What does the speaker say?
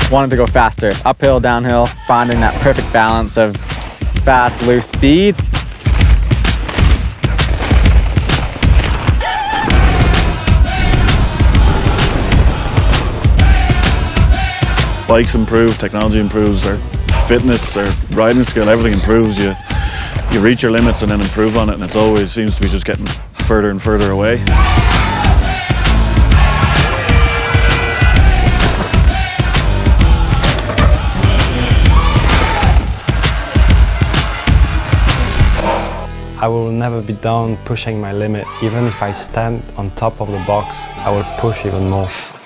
wanted to go faster. Uphill, downhill, finding that perfect balance of fast, loose speed. Bikes improve, technology improves, our fitness, our riding skill, everything improves. You reach your limits and then improve on it, and it always seems to be just getting further and further away. I will never be done pushing my limit. Even if I stand on top of the box, I will push even more.